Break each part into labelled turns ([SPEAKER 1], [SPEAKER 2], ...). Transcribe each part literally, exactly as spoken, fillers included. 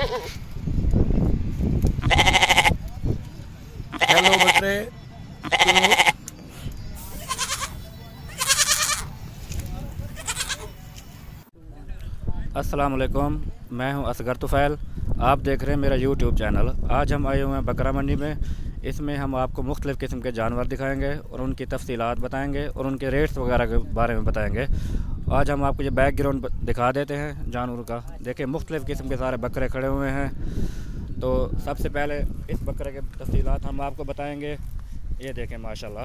[SPEAKER 1] Hello बकरे।
[SPEAKER 2] अस्सलाम वालेकुम, मैं हूं असगर तुफ़ैल। आप देख रहे हैं मेरा यूट्यूब चैनल। आज हम आए हुए हैं बकरा मंडी में। इसमें हम आपको मुख्तलिफ़ किस्म के जानवर दिखाएंगे और उनकी तफसीलात बताएंगे और उनके रेट्स वगैरह के बारे में बताएंगे। आज हम आपको ये बैकग्राउंड दिखा देते हैं जानवरों का। देखिए मुख्तलिफ़ किस्म के सारे बकरे खड़े हुए हैं। तो सबसे पहले इस बकरे के तफसीलात हम आपको बताएंगे। ये देखें माशाल्लाह,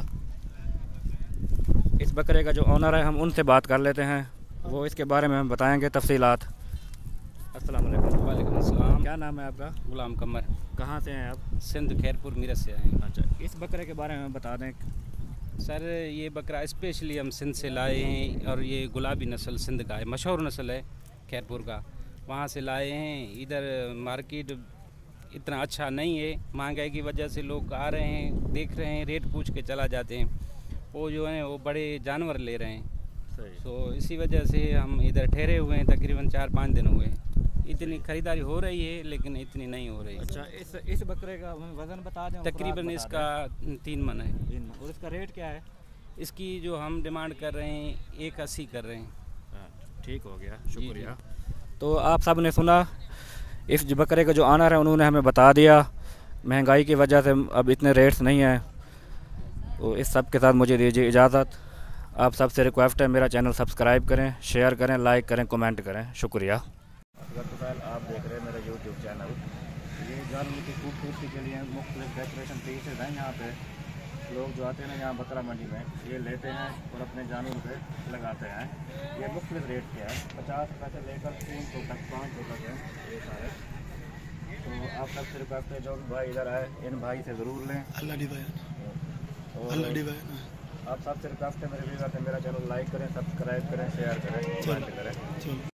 [SPEAKER 2] इस बकरे का जो ऑनर है हम उनसे बात कर लेते हैं, वो इसके बारे में हम बताएंगे तफसीलात। अस्सलाम वालेकुम।
[SPEAKER 3] वालेकुम अस्सलाम।
[SPEAKER 2] क्या नाम है आपका?
[SPEAKER 3] गुलाम कमर।
[SPEAKER 2] कहाँ से हैं आप?
[SPEAKER 3] सिंध खैरपुर मीरत से आए हैं।
[SPEAKER 2] अच्छा, इस बकरे के बारे में बता दें।
[SPEAKER 3] सर ये बकरा स्पेशली हम सिंध से लाए हैं और ये गुलाबी नस्ल सिंध का है, मशहूर नस्ल है खैरपुर का। वहाँ से लाए हैं। इधर मार्केट इतना अच्छा नहीं है, महंगाई की वजह से लोग आ रहे हैं, देख रहे हैं, रेट पूछ के चला जाते हैं। वो जो है वो बड़े जानवर ले रहे हैं। तो इसी वजह से हम इधर ठहरे हुए हैं। तकरीबन चार पाँच दिन हुए। इतनी ख़रीदारी हो रही है लेकिन इतनी नहीं हो रही।
[SPEAKER 2] अच्छा, इस इस बकरे का वज़न बता दें।
[SPEAKER 3] तकरीबन इसका तीन मन है।
[SPEAKER 2] तीन मन। और इसका रेट क्या है?
[SPEAKER 3] इसकी जो हम डिमांड कर रहे हैं एक अस्सी कर रहे हैं।
[SPEAKER 2] ठीक हो गया, शुक्रिया। तो आप सब ने सुना, इस बकरे का जो ऑनर है उन्होंने हमें बता दिया। महंगाई की वजह से अब इतने रेट्स नहीं हैं। तो इस सब के साथ मुझे दीजिए इजाज़त। आप सबसे रिक्वेस्ट है मेरा चैनल सब्सक्राइब करें, शेयर करें, लाइक करें, कमेंट करें। शुक्रिया। आप देख रहे हैं मेरा यूट्यूब चैनल। ये जानवर की खूबसूरती के लिए मुख्तलिफ डेकोरेशन पीसेज हैं। यहाँ पे लोग जो आते हैं ना यहाँ बकरा मंडी में, ये लेते हैं और अपने जानवर पे लगाते हैं। ये मुख्तलिफ रेट के हैं, पचास रुपये से लेकर तीन सौ तक, पाँच सौ तक हैं ये सारे। तो आप सबसे रिक्वेस्ट है जो भाई इधर आए इन भाई से ज़रूर लें। और आप सबसे रिक्वेस्ट है मेरे व्यूअर से मेरा चैनल लाइक करें, सब्सक्राइब करें, शेयर करें, कमेंट करें।